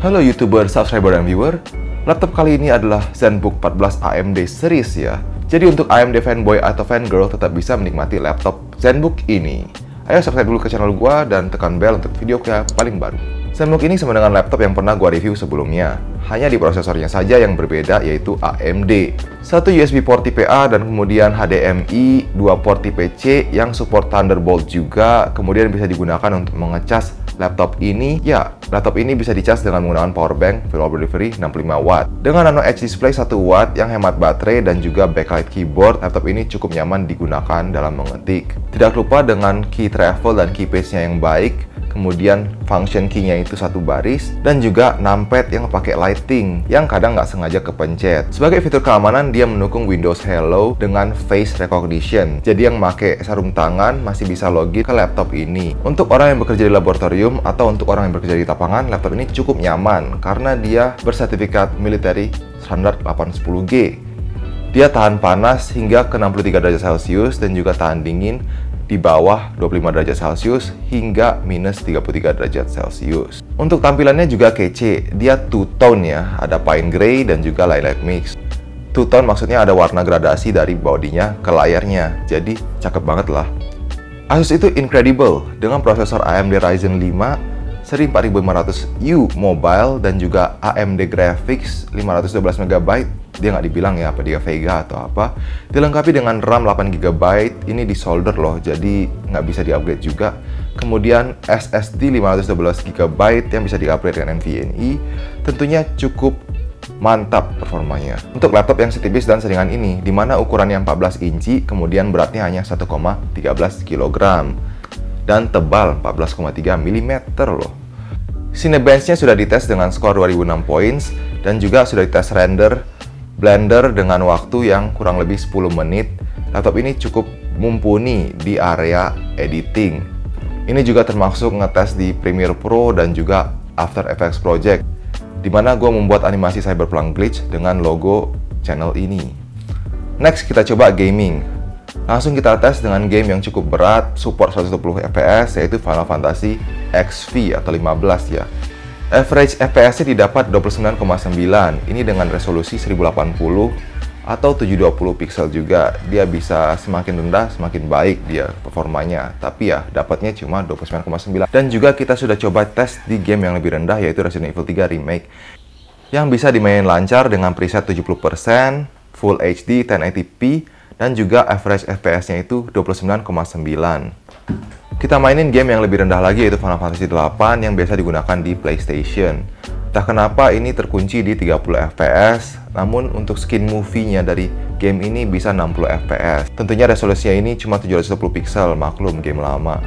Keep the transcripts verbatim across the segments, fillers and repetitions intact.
Halo YouTuber, subscriber, dan viewer. Laptop kali ini adalah ZenBook empat belas A M D series ya. Jadi untuk A M D fanboy atau fangirl tetap bisa menikmati laptop ZenBook ini. Ayo subscribe dulu ke channel gua dan tekan bel untuk video yang paling baru. ZenBook ini sama dengan laptop yang pernah gua review sebelumnya. Hanya di prosesornya saja yang berbeda, yaitu A M D. Satu U S B port Tipe A dan kemudian H D M I, dua port Tipe C yang support Thunderbolt juga, kemudian bisa digunakan untuk mengecas laptop ini. Ya, laptop ini bisa dicas dengan menggunakan power bank Power Delivery enam puluh lima watt. Dengan Nano Edge display satu watt yang hemat baterai dan juga backlight keyboard, laptop ini cukup nyaman digunakan dalam mengetik. Tidak lupa dengan key travel dan keypads-nya yang baik. Kemudian function key-nya itu satu baris, dan juga numpad yang pakai lighting yang kadang nggak sengaja kepencet. Sebagai fitur keamanan, dia mendukung Windows Hello dengan face recognition. Jadi yang pakai sarung tangan masih bisa login ke laptop ini. Untuk orang yang bekerja di laboratorium atau untuk orang yang bekerja di lapangan, laptop ini cukup nyaman karena dia bersertifikat military standar delapan sepuluh G. Dia tahan panas hingga ke enam puluh tiga derajat Celcius dan juga tahan dingin di bawah dua puluh lima derajat Celcius hingga minus tiga puluh tiga derajat Celcius. Untuk tampilannya juga kece, dia two-tone ya, ada pine gray dan juga lilac mix. Two-tone maksudnya ada warna gradasi dari bodinya ke layarnya, jadi cakep banget lah. Asus itu incredible dengan prosesor A M D Ryzen lima seri empat ribu lima ratus U mobile dan juga A M D Graphics lima ratus dua belas megabyte. Dia nggak dibilang ya apa dia Vega atau apa. Dilengkapi dengan RAM delapan giga byte, ini di solder loh, jadi nggak bisa di-upgrade juga. Kemudian S S D lima ratus dua belas giga byte yang bisa di-upgrade dengan NVMe. Tentunya cukup mantap performanya. Untuk laptop yang setipis dan seringan ini, dimana ukurannya empat belas inci, kemudian beratnya hanya satu koma satu tiga kilogram. Dan tebal empat belas koma tiga milimeter loh. Cinebench-nya sudah dites dengan skor dua ribu enam points, dan juga sudah dites render Blender dengan waktu yang kurang lebih sepuluh menit. Laptop ini cukup mumpuni di area editing. Ini juga termasuk ngetes di Premiere Pro dan juga After Effects Project, dimana gue membuat animasi Cyberpunk Glitch dengan logo channel ini. Next, kita coba gaming. Langsung kita tes dengan game yang cukup berat, support seratus dua puluh F P S, yaitu Final Fantasy X V atau lima belas ya. Average F P S-nya didapat dua puluh sembilan koma sembilan, ini dengan resolusi seribu delapan puluh atau tujuh ratus dua puluh pixel juga. Dia bisa semakin rendah semakin baik dia performanya, tapi ya dapatnya cuma dua puluh sembilan koma sembilan. Dan juga kita sudah coba tes di game yang lebih rendah, yaitu Resident Evil tiga Remake, yang bisa dimainin lancar dengan preset tujuh puluh persen, Full H D sepuluh eighty p, dan juga average F P S-nya itu dua puluh sembilan koma sembilan. Kita mainin game yang lebih rendah lagi, yaitu Final Fantasy delapan yang biasa digunakan di PlayStation. Entah kenapa ini terkunci di tiga puluh F P S, namun untuk skin movie-nya dari game ini bisa enam puluh F P S. Tentunya resolusinya ini cuma tujuh ratus dua puluh pixel, maklum game lama.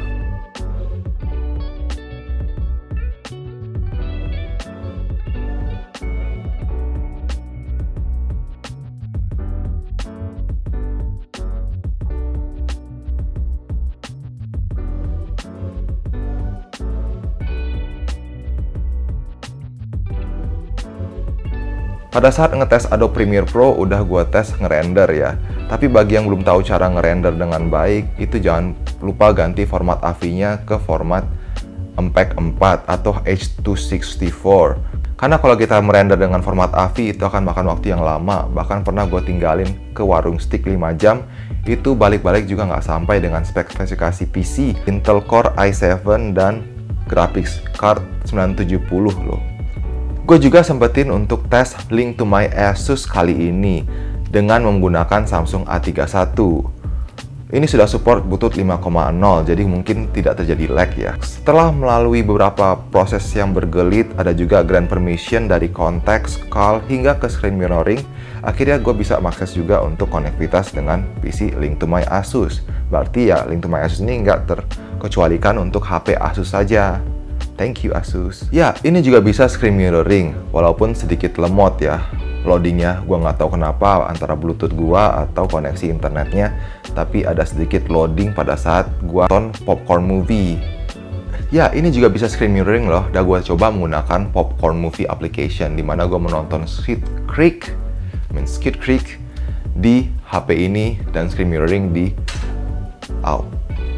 Pada saat ngetes Adobe Premiere Pro, udah gua tes ngerender ya. Tapi bagi yang belum tahu cara ngerender dengan baik, itu jangan lupa ganti format A V I-nya ke format M P E G empat atau H dua enam empat. Karena kalau kita merender dengan format A V I, itu akan makan waktu yang lama. Bahkan pernah gue tinggalin ke warung steak lima jam, itu balik-balik juga nggak sampai dengan spesifikasi P C Intel Core i tujuh dan graphics card sembilan tujuh puluh loh. Gue juga sempetin untuk tes Link to My Asus kali ini dengan menggunakan Samsung A tiga puluh satu. Ini sudah support Bluetooth lima koma nol, jadi mungkin tidak terjadi lag ya. Setelah melalui beberapa proses yang bergelit, ada juga grant permission dari konteks, call, hingga ke screen mirroring, akhirnya gue bisa mengakses juga untuk konektivitas dengan P C Link to My Asus. Berarti ya Link to My Asus ini nggak terkecualikan untuk H P Asus saja. Thank you Asus. Ya, ini juga bisa screen mirroring, walaupun sedikit lemot ya loadingnya. Gua nggak tahu kenapa antara Bluetooth gua atau koneksi internetnya, tapi ada sedikit loading pada saat gua nonton Popcorn Movie. Ya, ini juga bisa screen mirroring loh. Udah gua coba menggunakan Popcorn Movie application, dimana gua menonton Skid Creek, I mean Skid Creek di H P ini dan screen mirroring di out.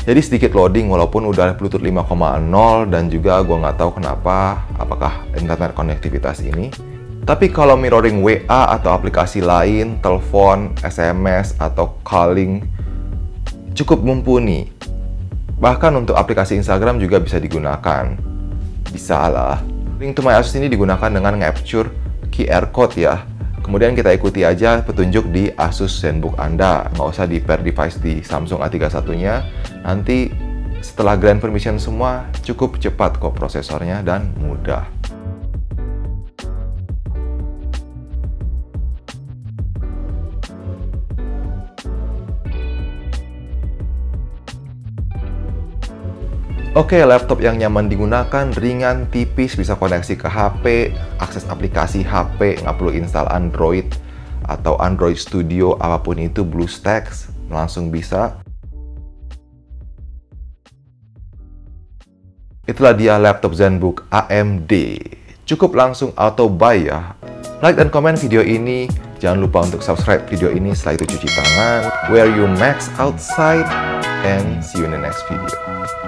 Jadi sedikit loading walaupun udah Bluetooth lima koma nol dan juga gue nggak tahu kenapa, apakah internet konektivitas ini. Tapi kalau mirroring W A atau aplikasi lain, telepon, S M S, atau calling, cukup mumpuni. Bahkan untuk aplikasi Instagram juga bisa digunakan. Bisa lah. Link to my Asus ini digunakan dengan capture Q R code ya. Kemudian kita ikuti aja petunjuk di Asus ZenBook Anda. Nggak usah di pair device di Samsung A tiga puluh satu-nya. Nanti setelah grand permission semua, cukup cepat kok prosesornya dan mudah. Oke, laptop yang nyaman digunakan, ringan, tipis, bisa koneksi ke H P, akses aplikasi H P, nggak perlu install Android atau Android Studio, apapun itu, BlueStacks, langsung bisa. Itulah dia laptop ZenBook A M D. Cukup langsung auto buy ya. Like dan komen video ini. Jangan lupa untuk subscribe video ini, setelah itu cuci tangan. Wear your mask outside, and see you in the next video.